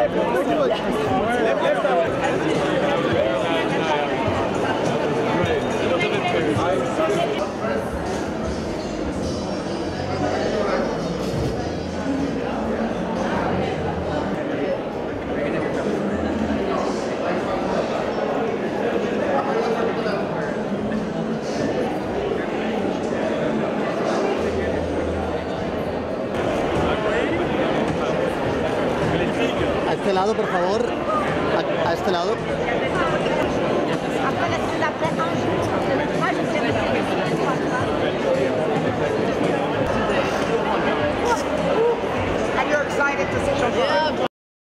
A este lado, por favor. A este lado. And you're excited to see your